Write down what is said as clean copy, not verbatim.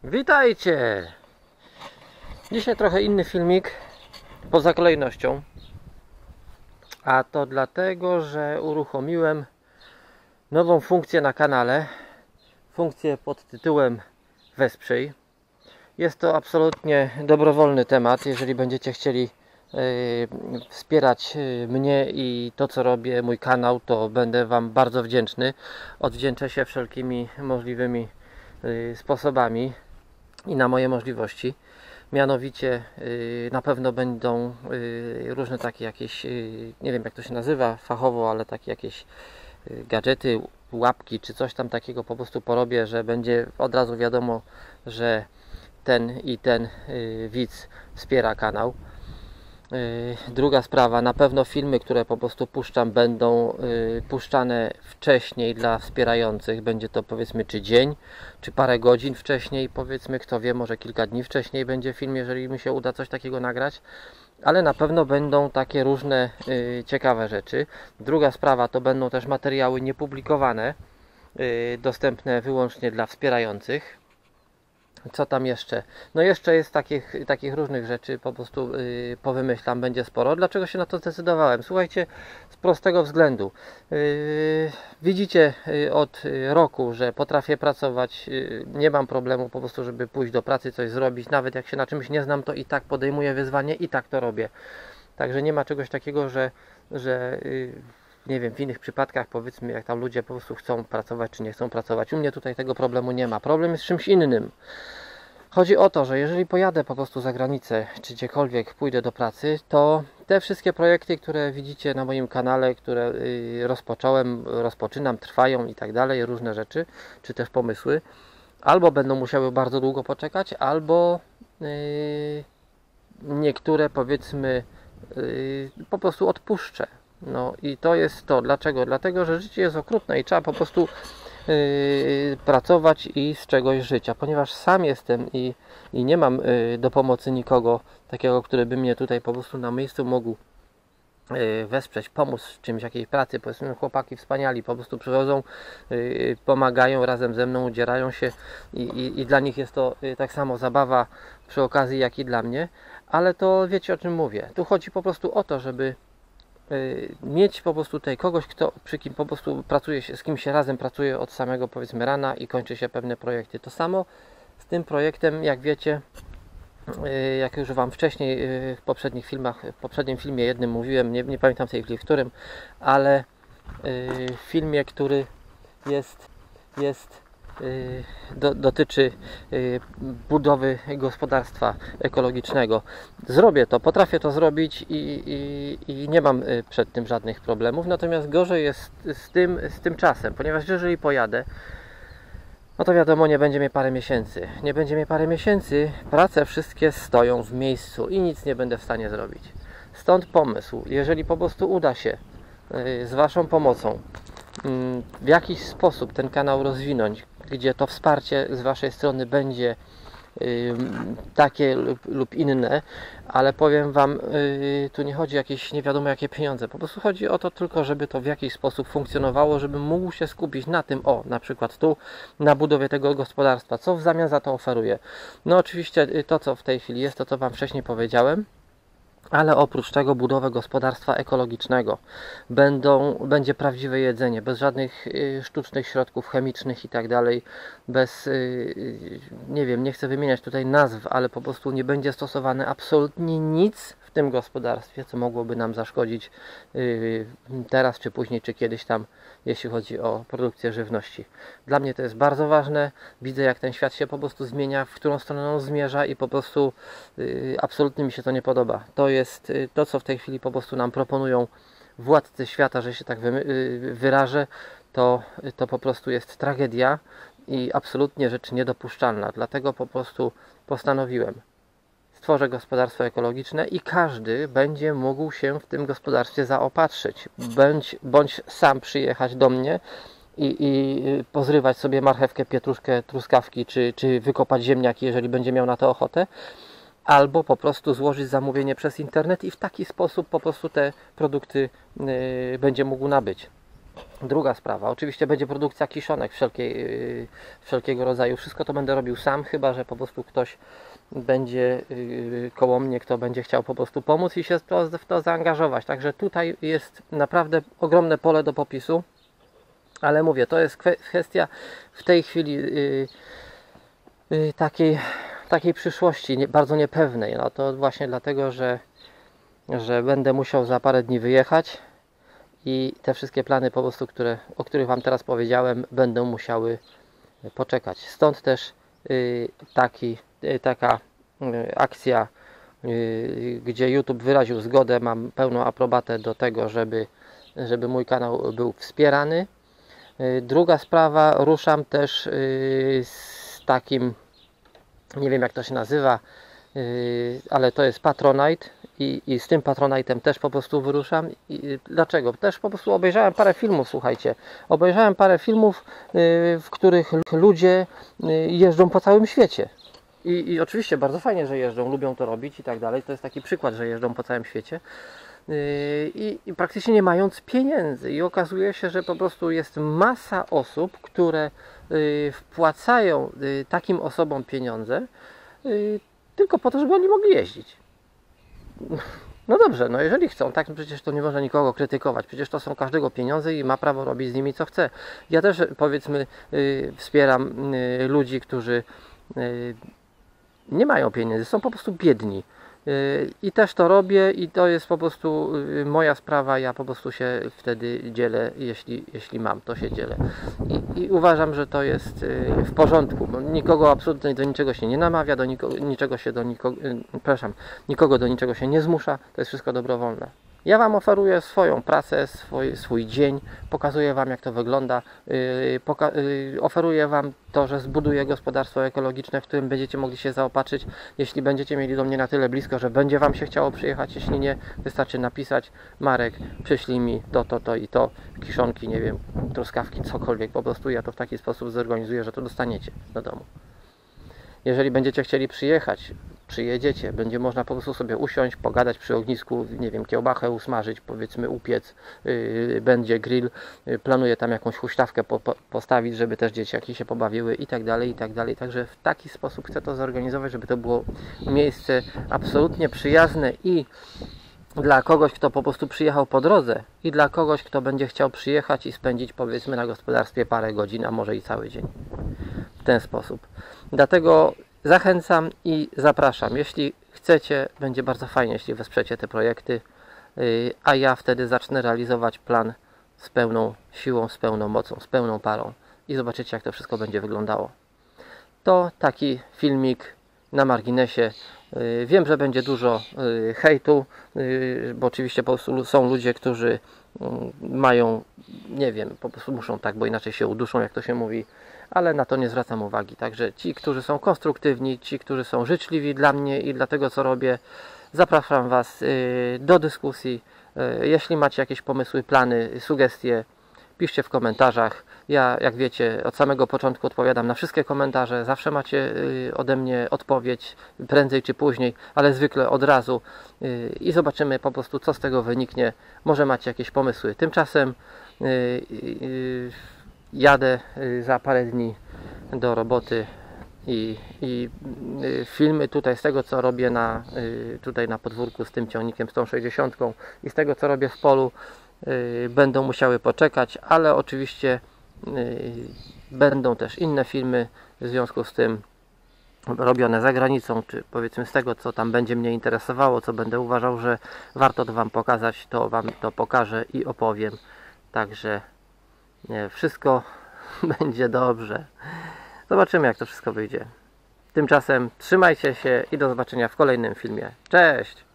Witajcie! Dzisiaj trochę inny filmik, poza kolejnością. A to dlatego, że uruchomiłem nową funkcję na kanale. Funkcję pod tytułem Wesprzyj. Jest to absolutnie dobrowolny temat. Jeżeli będziecie chcieli wspierać mnie i to, co robię, mój kanał, to będę Wam bardzo wdzięczny. Odwdzięczę się wszelkimi możliwymi sposobami i na moje możliwości. Mianowicie na pewno będą różne takie jakieś, nie wiem jak to się nazywa fachowo, ale takie jakieś gadżety, łapki czy coś tam takiego po prostu porobię, że będzie od razu wiadomo, że ten i ten widz wspiera kanał. Druga sprawa, na pewno filmy, które po prostu puszczam, będą puszczane wcześniej dla wspierających. Będzie to powiedzmy czy dzień, czy parę godzin wcześniej, powiedzmy, kto wie, może kilka dni wcześniej będzie film, jeżeli mi się uda coś takiego nagrać. Ale na pewno będą takie różne ciekawe rzeczy. Druga sprawa, to będą też materiały niepublikowane, dostępne wyłącznie dla wspierających. Co tam jeszcze? No jeszcze jest takich różnych rzeczy, po prostu powymyślam, będzie sporo. Dlaczego się na to zdecydowałem? Słuchajcie, z prostego względu. Widzicie od roku, że potrafię pracować, nie mam problemu po prostu, żeby pójść do pracy, coś zrobić. Nawet jak się na czymś nie znam, to i tak podejmuję wyzwanie i tak to robię. Także nie ma czegoś takiego, że nie wiem, w innych przypadkach, powiedzmy, jak tam ludzie po prostu chcą pracować, czy nie chcą pracować. U mnie tutaj tego problemu nie ma. Problem jest czymś innym. Chodzi o to, że jeżeli pojadę po prostu za granicę, czy gdziekolwiek pójdę do pracy, to te wszystkie projekty, które widzicie na moim kanale, które rozpoczynam, trwają i tak dalej, różne rzeczy, czy też pomysły, albo będą musiały bardzo długo poczekać, albo niektóre, powiedzmy, po prostu odpuszczę. No i to jest to. Dlaczego? Dlatego, że życie jest okrutne i trzeba po prostu pracować i z czegoś żyć. A ponieważ sam jestem i nie mam do pomocy nikogo takiego, który by mnie tutaj po prostu na miejscu mógł wesprzeć, pomóc w czymś, jakiejś pracy, powiedzmy, chłopaki wspaniali, po prostu przychodzą, pomagają razem ze mną, udzierają się i dla nich jest to tak samo zabawa przy okazji, jak i dla mnie, ale to wiecie, o czym mówię. Tu chodzi po prostu o to, żeby mieć po prostu tutaj kogoś, przy kim po prostu pracuje się, z kim się razem pracuje od samego, powiedzmy, rana i kończy się pewne projekty. To samo z tym projektem, jak wiecie, jak już Wam wcześniej w poprzednich filmach, w poprzednim filmie jednym mówiłem, nie pamiętam w tej chwili w którym, ale w filmie, który dotyczy budowy gospodarstwa ekologicznego. Zrobię to, potrafię to zrobić i nie mam przed tym żadnych problemów, natomiast gorzej jest z tym czasem, ponieważ jeżeli pojadę, no to wiadomo, nie będzie mnie parę miesięcy. Nie będzie mnie parę miesięcy, prace wszystkie stoją w miejscu i nic nie będę w stanie zrobić. Stąd pomysł, jeżeli po prostu uda się z Waszą pomocą w jakiś sposób ten kanał rozwinąć, gdzie to wsparcie z Waszej strony będzie takie lub inne, ale powiem Wam, tu nie chodzi o jakieś nie wiadomo jakie pieniądze, po prostu chodzi o to tylko, żeby to w jakiś sposób funkcjonowało, żebym mógł się skupić na tym, na przykład tu, na budowie tego gospodarstwa, co w zamian za to oferuję. No oczywiście to, co w tej chwili jest, to co Wam wcześniej powiedziałem, ale oprócz tego budowę gospodarstwa ekologicznego. Będzie prawdziwe jedzenie, bez żadnych sztucznych środków chemicznych i tak dalej, bez, nie wiem, nie chcę wymieniać tutaj nazw, ale po prostu nie będzie stosowane absolutnie nic w tym gospodarstwie, co mogłoby nam zaszkodzić teraz, czy później, czy kiedyś tam, jeśli chodzi o produkcję żywności. Dla mnie to jest bardzo ważne. Widzę, jak ten świat się po prostu zmienia, w którą stronę on zmierza i po prostu absolutnie mi się to nie podoba. To jest to, co w tej chwili po prostu nam proponują władcy świata, że się tak wyrażę, to po prostu jest tragedia i absolutnie rzecz niedopuszczalna. Dlatego po prostu postanowiłem, stworzę gospodarstwo ekologiczne i każdy będzie mógł się w tym gospodarstwie zaopatrzyć. Bądź sam przyjechać do mnie i pozrywać sobie marchewkę, pietruszkę, truskawki, czy wykopać ziemniaki, jeżeli będzie miał na to ochotę, albo po prostu złożyć zamówienie przez internet i w taki sposób po prostu te produkty będzie mógł nabyć. Druga sprawa, oczywiście będzie produkcja kiszonek wszelkiego rodzaju. Wszystko to będę robił sam, chyba że po prostu ktoś będzie koło mnie, kto będzie chciał po prostu pomóc i się w to zaangażować. Także tutaj jest naprawdę ogromne pole do popisu, ale mówię, to jest kwestia w tej chwili takiej przyszłości bardzo niepewnej. No to właśnie dlatego, że będę musiał za parę dni wyjechać i te wszystkie plany po prostu, o których Wam teraz powiedziałem, będą musiały poczekać. Stąd też taka akcja, gdzie YouTube wyraził zgodę, mam pełną aprobatę do tego, żeby mój kanał był wspierany. Druga sprawa, ruszam też z takim, nie wiem jak to się nazywa, ale to jest Patronite i z tym Patronite'em też po prostu wyruszam. Dlaczego? Też po prostu obejrzałem parę filmów, słuchajcie. Obejrzałem parę filmów, w których ludzie jeżdżą po całym świecie. I oczywiście bardzo fajnie, że jeżdżą, lubią to robić i tak dalej. To jest taki przykład, że jeżdżą po całym świecie. I praktycznie nie mając pieniędzy. I okazuje się, że po prostu jest masa osób, które wpłacają takim osobom pieniądze tylko po to, żeby oni mogli jeździć. No dobrze, no jeżeli chcą, tak, przecież to nie można nikogo krytykować, przecież to są każdego pieniądze i ma prawo robić z nimi co chce. Ja też, powiedzmy, wspieram ludzi, którzy nie mają pieniędzy, są po prostu biedni. I też to robię i to jest po prostu moja sprawa, ja po prostu się wtedy dzielę, jeśli mam, to się dzielę. I uważam, że to jest w porządku, bo nikogo absolutnie do niczego się nie namawia, nikogo do niczego się nie zmusza, to jest wszystko dobrowolne. Ja Wam oferuję swoją pracę, swój dzień, pokazuję Wam jak to wygląda, oferuję Wam to, że zbuduję gospodarstwo ekologiczne, w którym będziecie mogli się zaopatrzyć, jeśli będziecie mieli do mnie na tyle blisko, że będzie Wam się chciało przyjechać, jeśli nie, wystarczy napisać: Marek, przyślij mi to i to, kiszonki, nie wiem, truskawki, cokolwiek, po prostu ja to w taki sposób zorganizuję, że to dostaniecie do domu. Jeżeli będziecie chcieli przyjedziecie, będzie można po prostu sobie usiąść, pogadać przy ognisku, nie wiem, kiełbachę usmażyć, powiedzmy upiec, będzie grill, planuję tam jakąś huśtawkę postawić, żeby też dzieciaki się pobawiły i tak dalej, i tak dalej. Także w taki sposób chcę to zorganizować, żeby to było miejsce absolutnie przyjazne i dla kogoś, kto po prostu przyjechał po drodze i dla kogoś, kto będzie chciał przyjechać i spędzić, powiedzmy, na gospodarstwie parę godzin, a może i cały dzień. W ten sposób. Dlatego zachęcam i zapraszam. Jeśli chcecie, będzie bardzo fajnie, jeśli wesprzecie te projekty, a ja wtedy zacznę realizować plan z pełną siłą, z pełną mocą, z pełną parą i zobaczycie, jak to wszystko będzie wyglądało. To taki filmik na marginesie. Wiem, że będzie dużo hejtu, bo oczywiście po prostu są ludzie, którzy mają, nie wiem, po prostu muszą tak, bo inaczej się uduszą, jak to się mówi, ale na to nie zwracam uwagi. Także ci, którzy są konstruktywni, ci, którzy są życzliwi dla mnie i dla tego, co robię, zapraszam Was do dyskusji. Jeśli macie jakieś pomysły, plany, sugestie, piszcie w komentarzach. Ja, jak wiecie, od samego początku odpowiadam na wszystkie komentarze. Zawsze macie ode mnie odpowiedź, prędzej czy później, ale zwykle od razu. I zobaczymy po prostu, co z tego wyniknie. Może macie jakieś pomysły. Tymczasem jadę za parę dni do roboty i filmy tutaj z tego, co robię tutaj na podwórku z tym ciągnikiem, z tą 60 i z tego, co robię w polu, będą musiały poczekać, ale oczywiście będą też inne filmy w związku z tym robione za granicą, czy powiedzmy z tego, co tam będzie mnie interesowało, co będę uważał, że warto to Wam pokazać, to Wam to pokażę i opowiem. Także wszystko będzie dobrze. Zobaczymy, jak to wszystko wyjdzie. Tymczasem trzymajcie się i do zobaczenia w kolejnym filmie. Cześć!